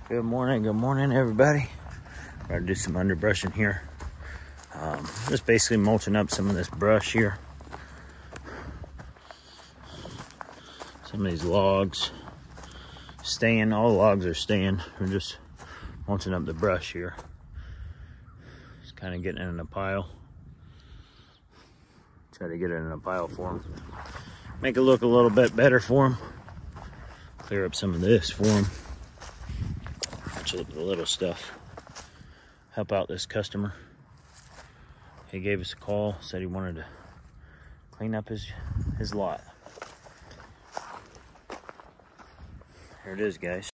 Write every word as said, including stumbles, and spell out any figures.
Good morning, good morning, everybody. We're gonna do some underbrushing here. Um, just basically mulching up some of this brush here. Some of these logs staying, all the logs are staying. We're just mulching up the brush here. Just kind of getting it in a pile. Try to get it in a pile for them. Make it look a little bit better for them. Clear up some of this for them. The little stuff. Help out this customer. He gave us a call, said he wanted to clean up his his lot. Here it is, guys.